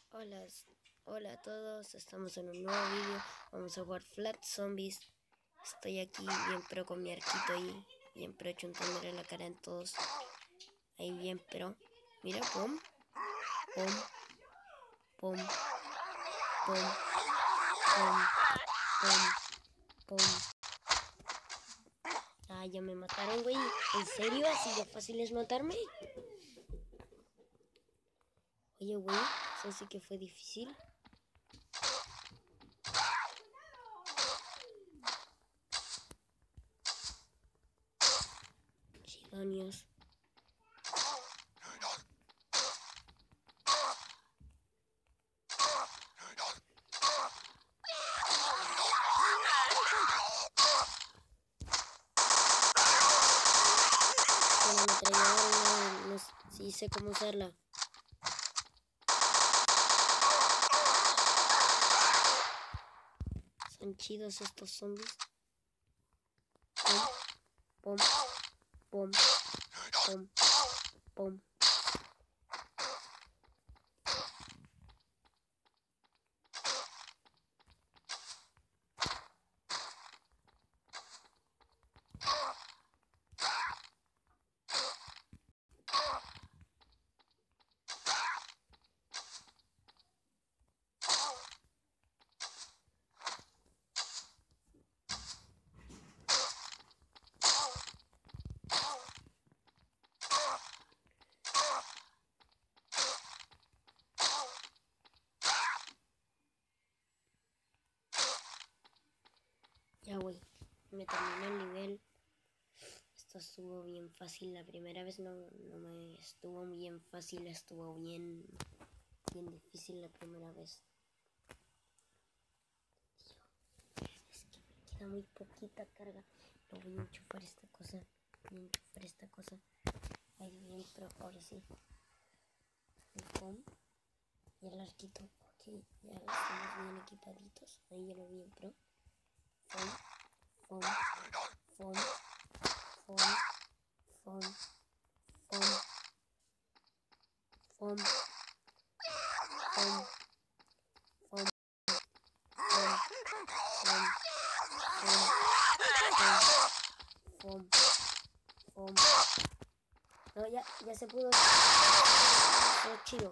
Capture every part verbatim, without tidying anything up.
Hola, hola a todos, estamos en un nuevo vídeo. Vamos a jugar Flat Zombies. Estoy aquí bien pro con mi arquito ahí, bien pro chuntándole la cara en todos. Ahí bien pro. Mira, pum, pum, pum, pum, pum, pum, pum. Ah, ya me mataron, güey. ¿En serio? ¿Así de fácil es matarme? Oye, güey, eso sí que fue difícil. Chidonios. Con la ametralladora no, no, sí sé cómo usarla. Son chidos estos zombies. Pum, pum, pum, pum, pum. Ya, güey, me terminé el nivel. Esto estuvo bien fácil. La primera vez no, no me estuvo bien fácil. Estuvo bien, bien difícil la primera vez. Tío, es que me queda muy poquita carga. No voy a enchufar esta cosa. Voy a enchufar esta cosa. Ahí bien, pero ahora sí. El pom y el arquito. Ok, ya estamos bien equipaditos. Ahí ya lo vi en pro. Pom, pom, pom, pom, pom, pom, pom, pom, pom, pom, pom. No, ya, ya se pudo. Fue chido.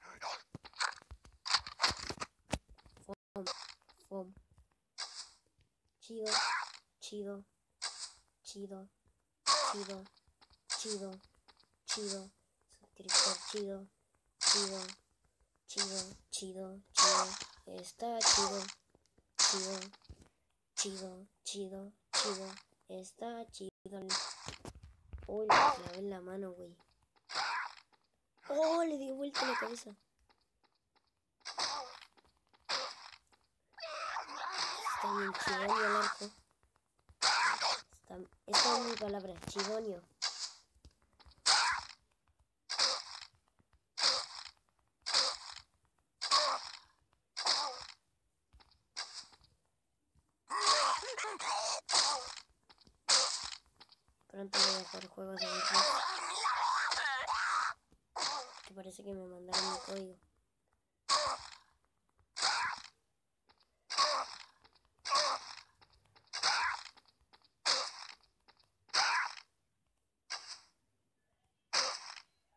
Pom, pom. Chido, chido, chido, chido, chido, chido. Suscriptor chido, chido, chido, chido, chido. Está chido, chido, chido, chido, chido. Está chido. Oh, le clavé en la mano, güey. Oh, le di vuelta la cabeza. Está bien chidonio el arco. Está, esta es mi palabra, chidonio. Pronto voy a jugar juegos de Xbox. Que parece que me mandaron mi código.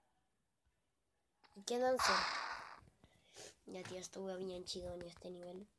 ¿Y qué danza? Ya, tío, estuve bien chido en este nivel.